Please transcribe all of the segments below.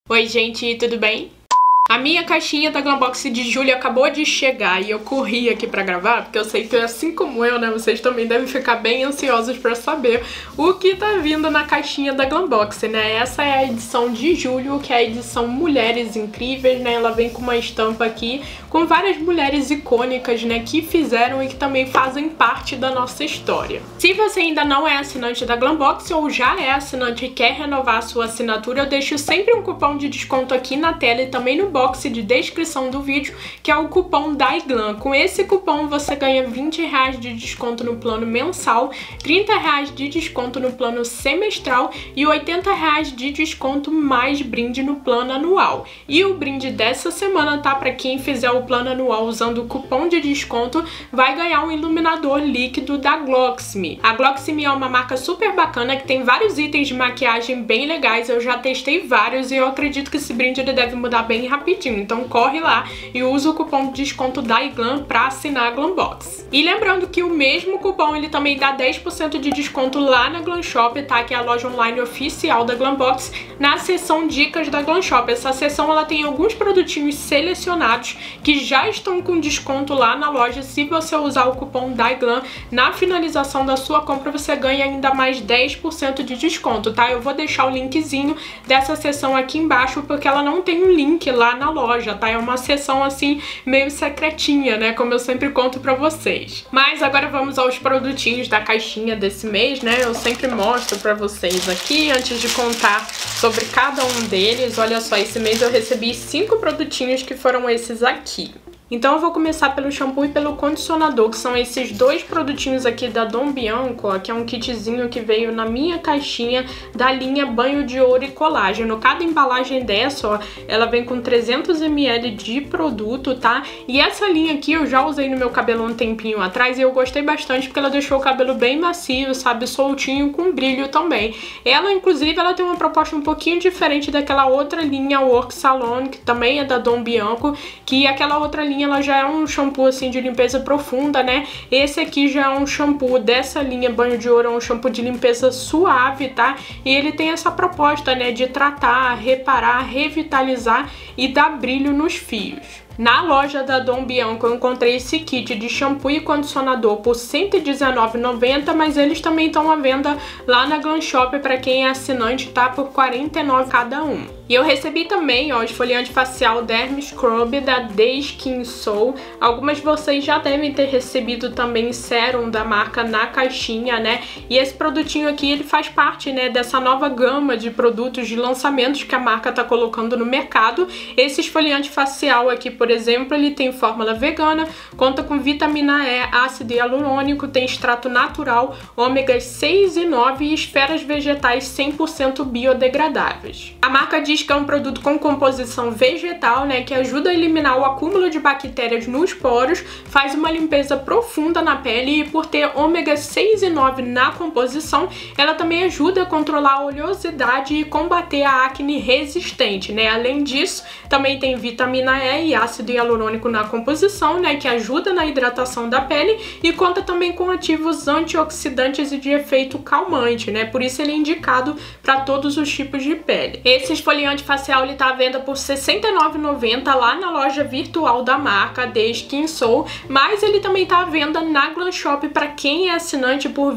Oi gente, tudo bem? A minha caixinha da Glambox de julho acabou de chegar e eu corri aqui pra gravar, porque eu sei que assim como eu, né, vocês também devem ficar bem ansiosos pra saber o que tá vindo na caixinha da Glambox, né? Essa é a edição de julho, que é a edição Mulheres Incríveis, né? Ela vem com uma estampa aqui com várias mulheres icônicas, né, que fizeram e que também fazem parte da nossa história. Se você ainda não é assinante da Glambox ou já é assinante e quer renovar a sua assinatura, eu deixo sempre um cupom de desconto aqui na tela e também no box de descrição do vídeo, que é o cupom DAIGLAM. Com esse cupom você ganha R$20 de desconto no plano mensal, R$30 de desconto no plano semestral e R$80 de desconto mais brinde no plano anual. E o brinde dessa semana, tá? Para quem fizer o plano anual usando o cupom de desconto, vai ganhar um iluminador líquido da Gloxme. A Gloxme é uma marca super bacana que tem vários itens de maquiagem bem legais. Eu já testei vários e eu acredito que esse brinde ele deve mudar bem rapidinho. Então corre lá e usa o cupom de desconto DAIGLAM para assinar a Glambox. E lembrando que o mesmo cupom ele também dá 10% de desconto lá na Glam Shop, tá? Que é a loja online oficial da Glambox, na seção Dicas da Glam Shop. Essa seção ela tem alguns produtinhos selecionados que já estão com desconto lá na loja. Se você usar o cupom DAIGLAM na finalização da sua compra, você ganha ainda mais 10% de desconto, tá? Eu vou deixar o linkzinho dessa seção aqui embaixo, porque ela não tem um link lá na loja, tá? É uma seção assim meio secretinha, né? Como eu sempre conto pra vocês. Mas agora vamos aos produtinhos da caixinha desse mês, né? Eu sempre mostro pra vocês aqui, antes de contar sobre cada um deles. Olha só, esse mês eu recebi 5 produtinhos que foram esses aqui. Então eu vou começar pelo shampoo e pelo condicionador, que são esses dois produtinhos aqui da Dom Bianco, ó, que é um kitzinho que veio na minha caixinha da linha Banho de Ouro e Colágeno. Cada embalagem dessa, ó, ela vem com 300 ml de produto, tá? E essa linha aqui eu já usei no meu cabelo um tempinho atrás e eu gostei bastante porque ela deixou o cabelo bem macio, sabe? Soltinho, com brilho também. Ela, inclusive, ela tem uma proposta um pouquinho diferente daquela outra linha Work Salon, que também é da Dom Bianco, que aquela outra linha ela já é um shampoo assim de limpeza profunda, né? Esse aqui já é um shampoo dessa linha Banho de Ouro, é um shampoo de limpeza suave, tá? E ele tem essa proposta, né, de tratar, reparar, revitalizar e dar brilho nos fios. Na loja da Dom Bianco eu encontrei esse kit de shampoo e condicionador por R$119,90, mas eles também estão à venda lá na Glam Shop para quem é assinante, tá? Por R$49 cada um. E eu recebi também, ó, esfoliante facial Derm Scrub da The Skin Soul. Algumas de vocês já devem ter recebido também sérum da marca na caixinha, né? E esse produtinho aqui, ele faz parte, né, dessa nova gama de produtos de lançamentos que a marca tá colocando no mercado. Esse esfoliante facial aqui, por exemplo, ele tem fórmula vegana, conta com vitamina E, ácido hialurônico, tem extrato natural, ômegas 6 e 9 e esferas vegetais 100% biodegradáveis. A marca diz que é um produto com composição vegetal, né, que ajuda a eliminar o acúmulo de bactérias nos poros, faz uma limpeza profunda na pele e por ter ômega 6 e 9 na composição, ela também ajuda a controlar a oleosidade e combater a acne resistente, né? Além disso, também tem vitamina E e ácido hialurônico na composição, né, que ajuda na hidratação da pele e conta também com ativos antioxidantes e de efeito calmante, né? Por isso ele é indicado para todos os tipos de pele. Esse esfoliante facial ele tá à venda por R$69,90 lá na loja virtual da marca, The Skin Soul, mas ele também tá à venda na Glam Shop para quem é assinante por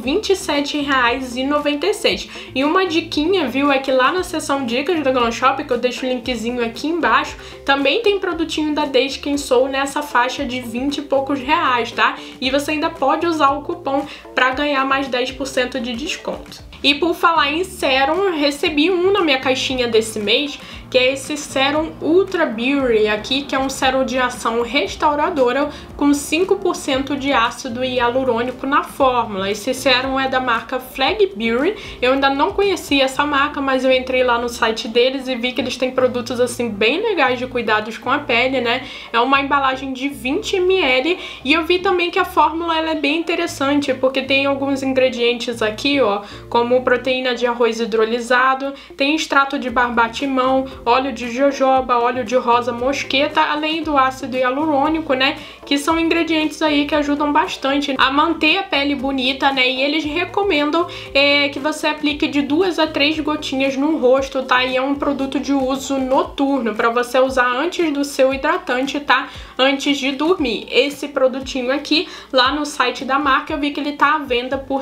R$27,96. E uma diquinha, viu, é que lá na seção Dicas da Glam Shop, que eu deixo o linkzinho aqui embaixo, também tem produtinho da The Skin Soul nessa faixa de 20 e poucos reais, tá? E você ainda pode usar o cupom para ganhar mais 10% de desconto. E por falar em sérum, eu recebi um na minha caixinha desse mês, que é esse Sérum Ultra Beauty aqui, que é um sérum de ação restauradora com 5% de ácido hialurônico na fórmula. Esse sérum é da marca Flag Beauty. Eu ainda não conhecia essa marca, mas eu entrei lá no site deles e vi que eles têm produtos assim bem legais de cuidados com a pele, né? É uma embalagem de 20 ml e eu vi também que a fórmula ela é bem interessante, porque tem alguns ingredientes aqui, ó, como proteína de arroz hidrolisado, tem extrato de barbatimão, óleo de jojoba, óleo de rosa mosqueta, além do ácido hialurônico, né, que são ingredientes aí que ajudam bastante a manter a pele bonita, né, e eles recomendam que você aplique de 2 a 3 gotinhas no rosto, tá, e é um produto de uso noturno, para você usar antes do seu hidratante, tá, antes de dormir. Esse produtinho aqui, lá no site da marca, eu vi que ele tá à venda por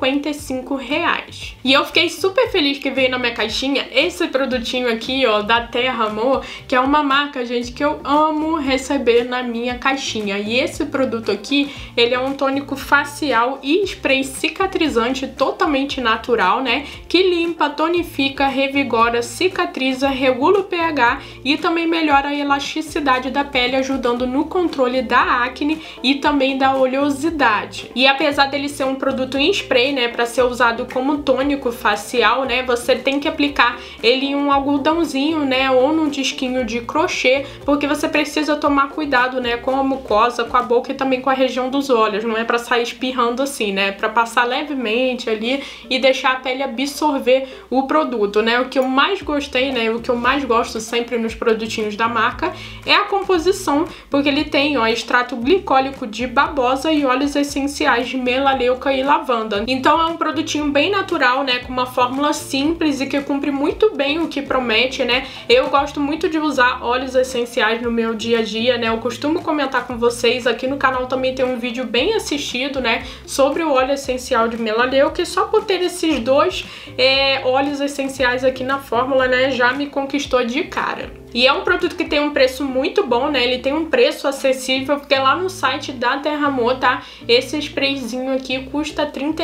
R$55. E eu fiquei super feliz que veio na minha caixinha esse produtinho aqui, ó, da Terra Amor, que é uma marca, gente, que eu amo receber na minha caixinha. E esse produto aqui, ele é um tônico facial e spray cicatrizante totalmente natural, né, que limpa, tonifica, revigora, cicatriza, regula o pH e também melhora a elasticidade da pele, ajudando no controle da acne e também da oleosidade. E apesar dele ser um produto em spray, né, para ser usado como tônico facial, né, você tem que aplicar ele em um algodãozinho, né, ou num disquinho de crochê, porque você precisa tomar cuidado, né, com a mucosa, com a boca e também com a região dos olhos. Não é para sair espirrando assim, né, para passar levemente ali e deixar a pele absorver o produto, né. O que eu mais gostei, né, o que eu mais gosto sempre nos produtinhos da marca é a composição, porque ele tem, ó, extrato glicólico de babosa e óleos essenciais de melaleuca e lavanda. Então é um produtinho bem natural, né, com uma fórmula simples e que cumpre muito bem o que promete, né. Eu gosto muito de usar óleos essenciais no meu dia a dia, né. Eu costumo comentar com vocês, aqui no canal também tem um vídeo bem assistido, né, sobre o óleo essencial de melaleuca, e só por ter esses dois óleos essenciais aqui na fórmula, né, já me conquistou de cara. E é um produto que tem um preço muito bom, né? Ele tem um preço acessível, porque lá no site da Terra Amor, tá? Esse sprayzinho aqui custa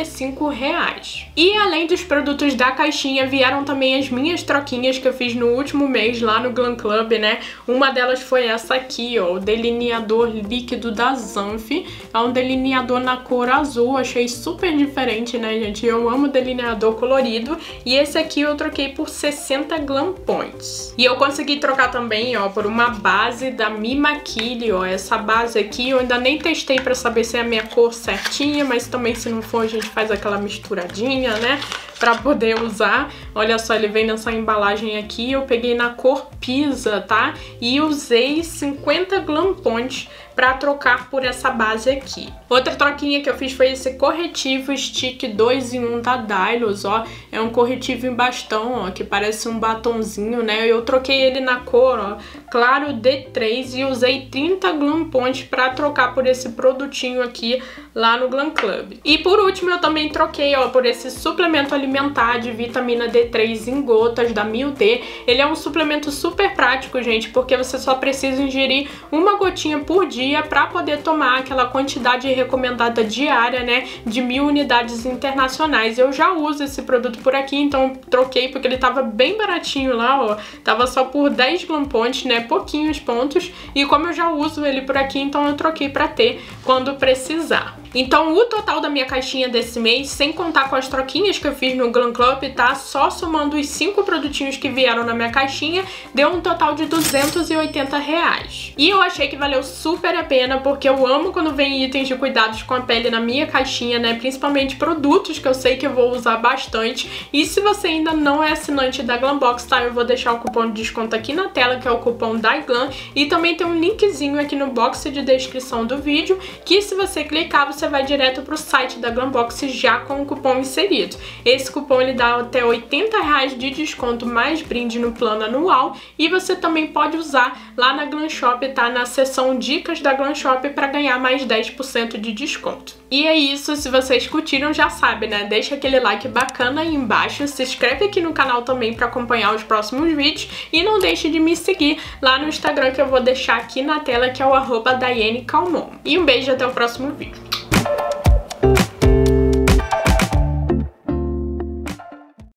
R$35. E além dos produtos da caixinha, vieram também as minhas troquinhas que eu fiz no último mês lá no Glam Club, né? Uma delas foi essa aqui, ó, o delineador líquido da Zanf. É um delineador na cor azul, achei super diferente, né, gente? Eu amo delineador colorido. E esse aqui eu troquei por 60 Glam Points. E eu consegui trocar também, ó, por uma base da Me Maquille, ó. Essa base aqui eu ainda nem testei pra saber se é a minha cor certinha, mas também se não for a gente faz aquela misturadinha, né, pra poder usar. Olha só, ele vem nessa embalagem aqui, eu peguei na cor Pisa, tá? E usei 50 Glam Points pra trocar por essa base aqui. Outra troquinha que eu fiz foi esse corretivo Stick 2 em 1 da Dylos, ó. É um corretivo em bastão, ó, que parece um batonzinho, né? Eu troquei ele na cor, ó, claro D3, e usei 30 Glam Points pra trocar por esse produtinho aqui lá no Glam Club. E por último eu também troquei, ó, por esse suplemento alimentar de vitamina D3 em gotas da Mil-T. Ele é um suplemento super prático, gente, porque você só precisa ingerir uma gotinha por dia para poder tomar aquela quantidade recomendada diária, né, de 1000 unidades internacionais. Eu já uso esse produto por aqui, então troquei porque ele tava bem baratinho lá, ó, tava só por 10 Glam Points, né, pouquinhos pontos, e como eu já uso ele por aqui, então eu troquei para ter quando precisar. Então o total da minha caixinha desse mês, sem contar com as troquinhas que eu fiz no Glam Club, tá, só somando os 5 produtinhos que vieram na minha caixinha, deu um total de R$280. E eu achei que valeu super a pena, porque eu amo quando vem itens de cuidados com a pele na minha caixinha, né, principalmente produtos que eu sei que eu vou usar bastante. E se você ainda não é assinante da Glambox, tá, eu vou deixar o cupom de desconto aqui na tela, que é o cupom DAIGLAM, e também tem um linkzinho aqui no box de descrição do vídeo, que se você clicar, você vai direto pro site da Glambox já com o cupom inserido. Esse cupom ele dá até R$80 de desconto mais brinde no plano anual, e você também pode usar lá na Glam Shop, tá, na seção dicas da Glam Shop, para ganhar mais 10% de desconto. E é isso, se vocês curtiram já sabe, né, deixa aquele like bacana aí embaixo, se inscreve aqui no canal também para acompanhar os próximos vídeos, e não deixe de me seguir lá no Instagram, que eu vou deixar aqui na tela, que é o @DaianeCalmon. E um beijo, até o próximo vídeo.